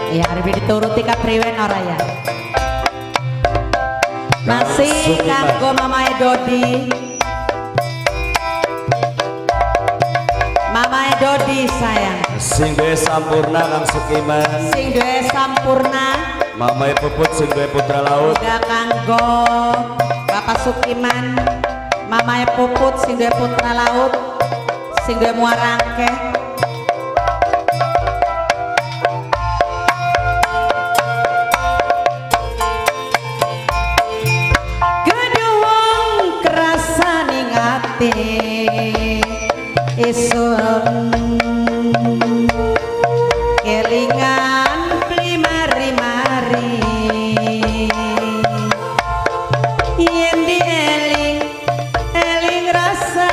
Ya harus dituruti kapriwen ora ya. Masih kanggo Mamae Dodi. Mamae Dodi sayang. Sing duwe sampurna Kang Sukiman. Sing duwe sampurna. Mamae Puput sing duwe putra laut. Uga kanggo Bapak Sukiman. Mamae Puput sing duwe putra laut. Sing duwe muara angke. Gedung kerasa ning ati isun kelingan beli mari-mari yen dieling eling rasa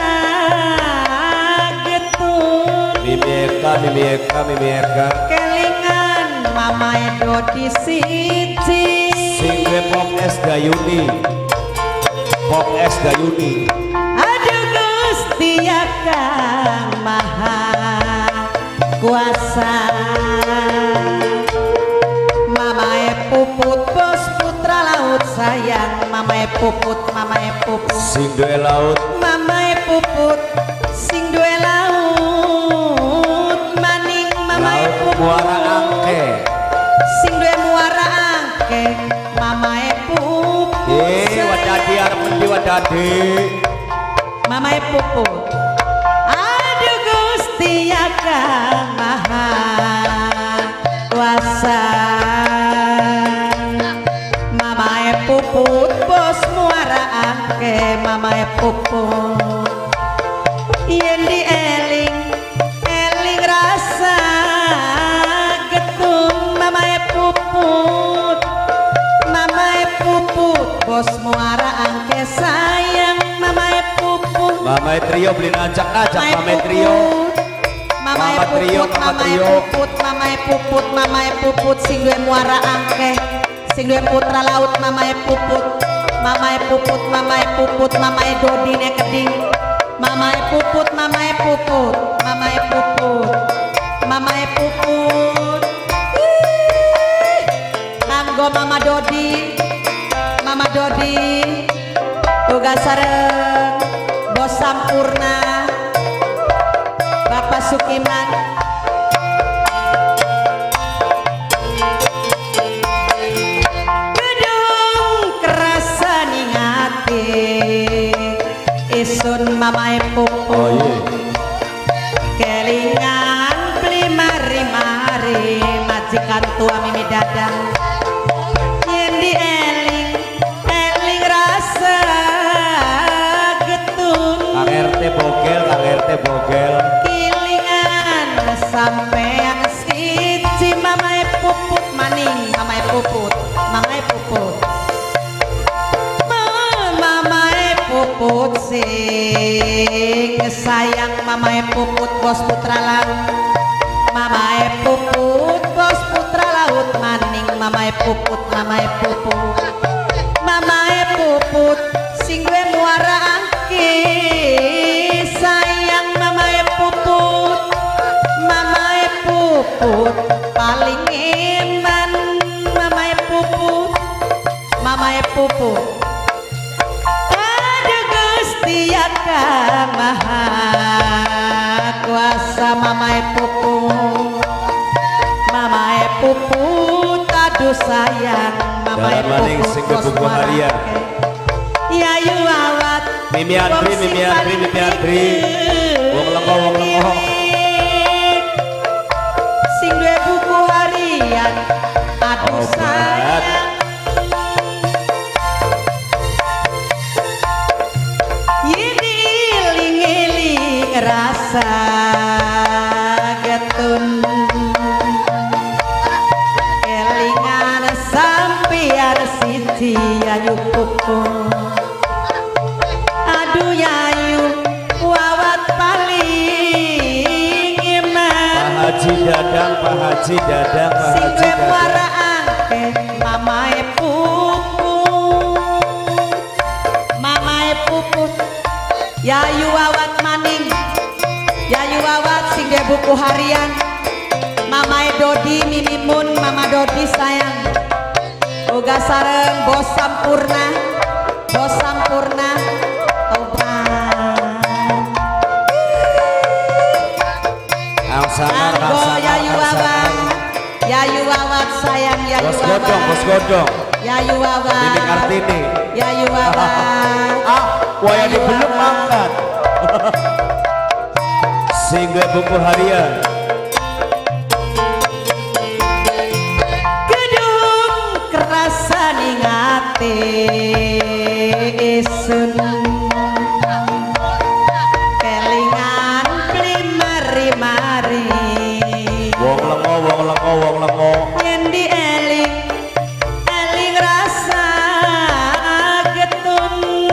getun Mimi Eka kelingan Mamae Dodi siji sing duwe Pop S Dayuni. aduh Gusti ya Kang Maha Kuasa. Mamae Puput bos putra laut sayang. Mamae Puput Sing duwe laut. Mamae Puput sing duwe laut maning. Mamae Puput Muara Angke sing duwe muara angke. Mamae Puput wadadi arep endi wadadi. Mamae Puput aduh Gusti ya Kang Maha Kuasa. Mamae Puput bos muara angke. Mamae Puput yen dieling eling rasa getun. Mamae Puput bos muara angke sayang. Mamae Puput Mamae Trio beli najak Mamae Trio. Mamae Puput sing duwe muara angke. Sing duwe putra laut. Mamae Puput Mamae Dodi ne keding. Mamae Puput kanggo Mama Dodi uga sareng bos sampurna Bapak Sukiman. Gedung kerasa ning ati isun Mamae Puput kelingan beli mari-mari majikan tua Mimi Dadang yen dieling eling rasa getun. Kang RT Bogel Kilingan sampean siji. Mamae Puput maning. Mamae Puput sing sayang. Mamae Puput bos putra laut. Mamae Puput bos putra laut maning. Mamae Puput sing duwe muara angke sayang. Mamae Puput paling eman. Mamae Puput aduh Gusti ya Kang Maha Kuasa. Mamae Puput aduh sayang. Mamae Puput bos muara angke. Yayu awat Mimi Andri wong lengo sing duwe buku harian. Aduh sayang yen iling-iling rasa getun. Kelingan sampeyan siji Yayu Puput. Aduh Yayu wawat paling eman. Pak Haji Dadang Sing duwe muara angke. Mamae Puput Yayu wawat maning. Yayu wawat sing duwe buku harian. Mamae Dodi Mimimun Mama Dodi sayang uga sareng Bos Sampurna Anggo Yayu Wawat sayang Yayu Bos Godong, Bos Godong. Yayu Wawat Ini Kartini. Yayu Wawat Waya di belum mangkat. Sehingga buku harian. Gedung kerasa ningate isun kelingan mari Wong lengo. yen dieling rasa getun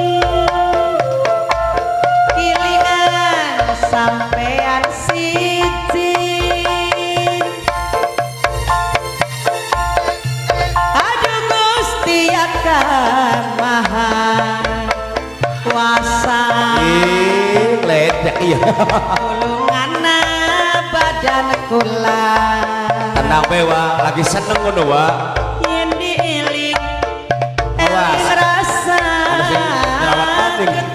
kilingan sampean siji aduh Gusti akan maha kuasa Ledek iya. tulungana badan kula Tenang we wa, lagi seneng ngono wa. yen dieling Awas. rasa Ada sing jerawat maning.